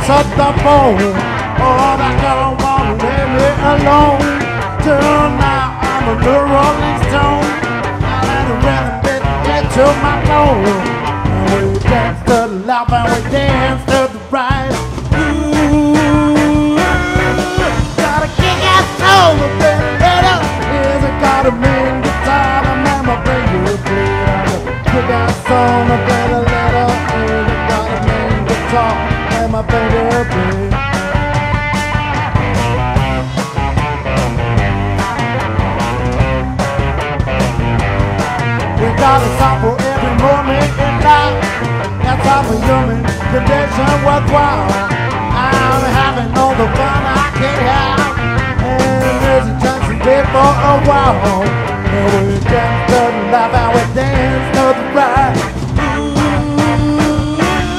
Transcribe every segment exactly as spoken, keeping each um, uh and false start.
answered the phone. Oh, that girl won't leave me alone. Till now I'm a New Rolling Stone. I let the rhythm bit get to my bone. And we dance to the left and we dance to the right. Ooh, got a kick-ass soul, a bit later. Here's a got a mean guitar to make my fingers bleed. Kick-ass soul, a bit later. Here's a got a mean guitar and my fingers bleed. We got a song for every moment in life. That's all for human condition worthwhile. I'm having all the fun I can have, and there's a chance to live for a while. And we dance to the left and we dance to the right. Ooh,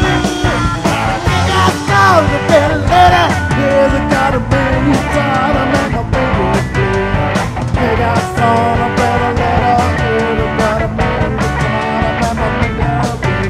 I got songs a bit later. Here's a got a big guitar to make my fingers bleed. They got songs a bit later. Here's a got a big guitar to make my fingers bleed.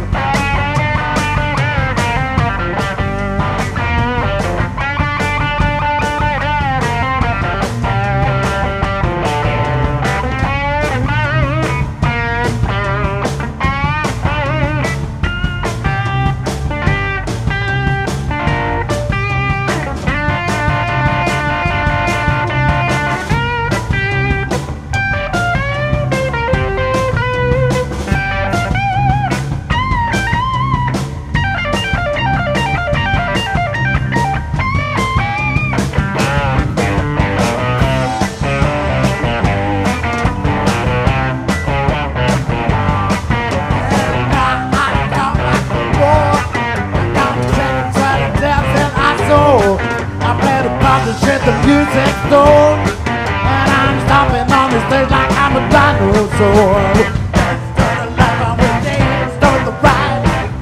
The music door, and I'm stomping on the stage like I'm a dinosaur. Dance to the left and we dance to the right.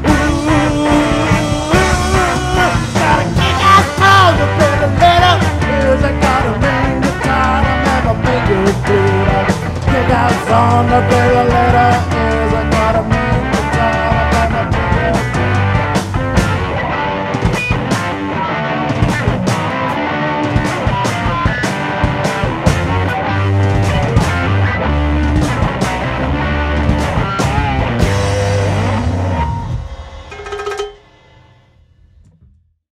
Ooh, got a kick-ass song a bit later. Here's a got a mean guitar to make my fingers bleed. Kick-ass song a bit later.